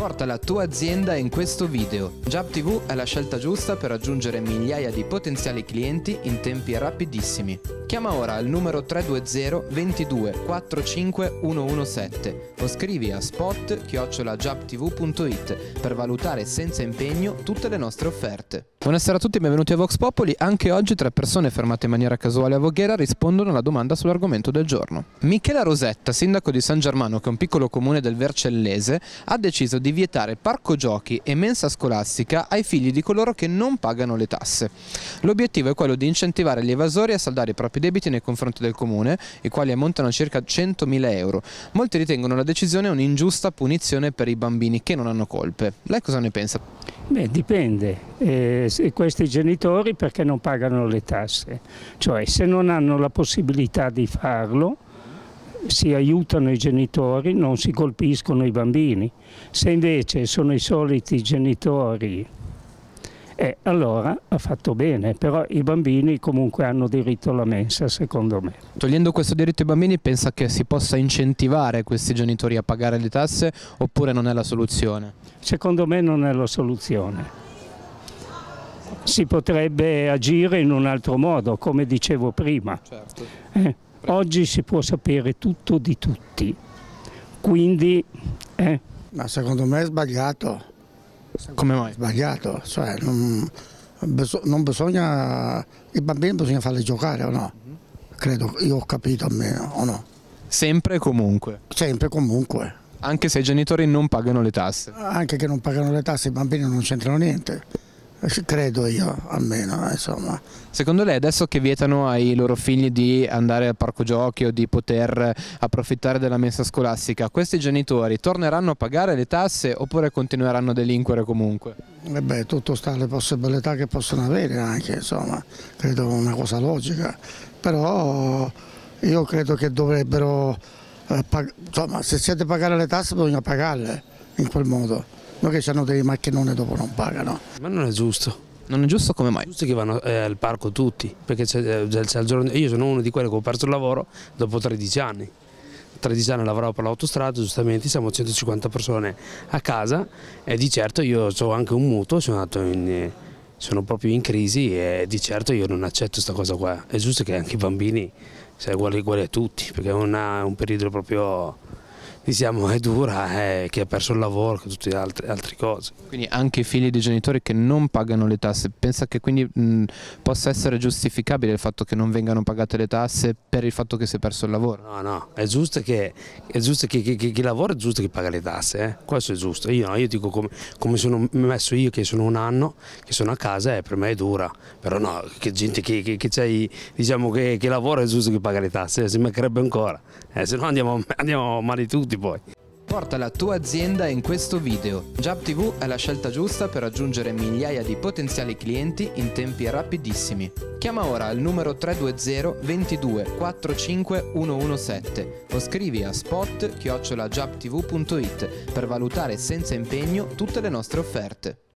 Porta la tua azienda in questo video. Jab TV è la scelta giusta per raggiungere migliaia di potenziali clienti in tempi rapidissimi. Chiama ora il numero 320 22 45 117 o scrivi a spot@jabtv.it per valutare senza impegno tutte le nostre offerte. Buonasera a tutti e benvenuti a Vox Populi. Anche oggi 3 persone fermate in maniera casuale a Voghera rispondono alla domanda sull'argomento del giorno. Michela Rosetta, sindaco di San Germano, che è un piccolo comune del Vercellese, ha deciso di vietare parco giochi e mensa scolastica ai figli di coloro che non pagano le tasse. L'obiettivo è quello di incentivare gli evasori a saldare i propri debiti nei confronti del comune, i quali ammontano a circa 100.000 euro. Molti ritengono la decisione un'ingiusta punizione per i bambini che non hanno colpe. Lei cosa ne pensa? Beh, dipende. Questi genitori perché non pagano le tasse? Cioè, se non hanno la possibilità di farlo, si aiutano i genitori, non si colpiscono i bambini. Se invece sono i soliti genitori, allora ha fatto bene, però i bambini comunque hanno diritto alla mensa, secondo me. Togliendo questo diritto ai bambini, pensa che si possa incentivare questi genitori a pagare le tasse oppure non è la soluzione? Secondo me non è la soluzione. Si potrebbe agire in un altro modo, come dicevo prima. Certo. Oggi si può sapere tutto di tutti, quindi... Ma secondo me è sbagliato. Come mai? Sbagliato, cioè non bisogna, i bambini bisogna farli giocare o no? Credo, io ho capito almeno, o no? Sempre e comunque? Sempre comunque. Anche se i genitori non pagano le tasse? Anche che non pagano le tasse i bambini non c'entrano niente, credo io almeno, insomma. Secondo lei adesso che vietano ai loro figli di andare al parco giochi o di poter approfittare della mensa scolastica, questi genitori torneranno a pagare le tasse oppure continueranno a delinquere comunque? Tutto sta alle possibilità che possono avere anche, insomma, credo una cosa logica, però io credo che dovrebbero, insomma, se siete pagare le tasse bisogna pagarle in quel modo. Non che hanno dei macchinoni dopo non pagano. Ma non è giusto. Non è giusto, come mai? È giusto che vanno al parco tutti, perché c'è il giorno... Io sono uno di quelli che ho perso il lavoro dopo 13 anni. 13 anni lavoravo per l'autostrada, giustamente siamo 150 persone a casa e di certo io ho anche un mutuo, sono proprio in crisi e di certo io non accetto questa cosa qua. È giusto che anche i bambini siano uguali a tutti, perché è un periodo proprio... diciamo è dura, che ha perso il lavoro, che tutte altre cose. Quindi anche i figli di genitori che non pagano le tasse, pensa che quindi possa essere giustificabile il fatto che non vengano pagate le tasse per il fatto che si è perso il lavoro? No, è giusto che chi lavora è giusto che paga le tasse, questo è giusto. Io dico come sono messo io, che sono un anno, che sono a casa e per me è dura, però no, che gente che c'è, diciamo che lavora è giusto che paga le tasse, se mancherebbe ancora, se no andiamo male tutti. Poi. Porta la tua azienda in questo video. Jab TV è la scelta giusta per raggiungere migliaia di potenziali clienti in tempi rapidissimi. Chiama ora il numero 320 22 45 117 o scrivi a spot@jabtv.it per valutare senza impegno tutte le nostre offerte.